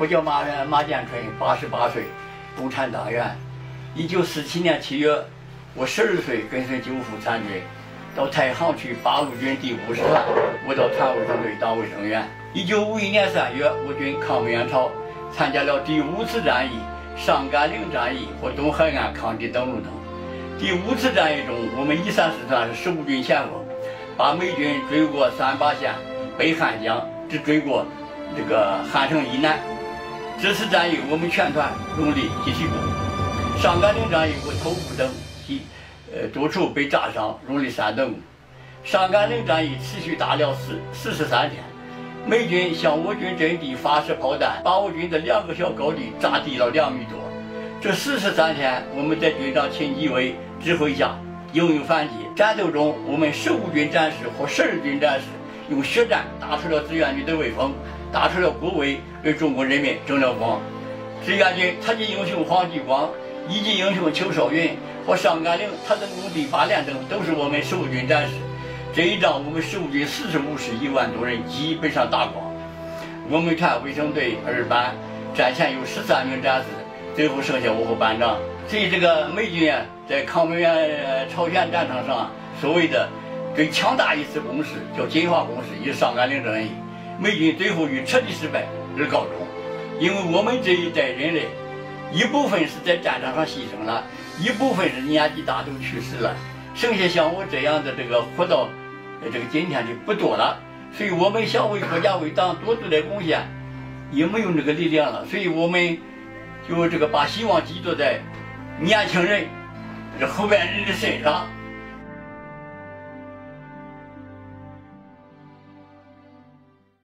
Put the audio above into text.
叫马建春，88岁，共产党员。1947年7月，我12岁跟随9父参军，到太行区八路军第50团，我到团卫生队当卫生员。1951年3月，我军抗美援朝，参加了第5次战役、上甘岭战役和东海岸抗敌登陆等。第5次战役中，我们134团是15军前锋，把美军追过三八线、北汉江，只追过这个汉城以南。这次战役，我们全团荣立集体功。上甘岭战役，我头部等多处被炸伤，荣立3等功。上甘岭战役持续达了43天，美军向我军阵地发射炮弹，把我军的2个小高地炸低了2米多。这43天，我们在军长秦基伟指挥下英勇反击。战斗中，我们15军战士和12军战士用血战打出了志愿军的威风，打出了国威，为中国人民争了光。志愿军特级英雄黄继光、一级英雄邱少云和上甘岭特等功第8连等都是我们15军战士。这一仗，我们15军45师1万多人基本上打光。我们团卫生队2班战前有13名战士，最后剩下我和班长。所以这个美军在抗美援朝鲜战场上所谓的最强大一次攻势叫金华攻势，也是上甘岭战役。美军最后以彻底失败而告终。因为我们这一代人类，一部分是在战场上牺牲了，一部分是年纪大都去世了，剩下像我这样的这个活到这个今天的不多了。所以我们想为国家为党多做点贡献，也没有那个力量了。所以我们就这个把希望寄托在年轻人、这后边人的身上。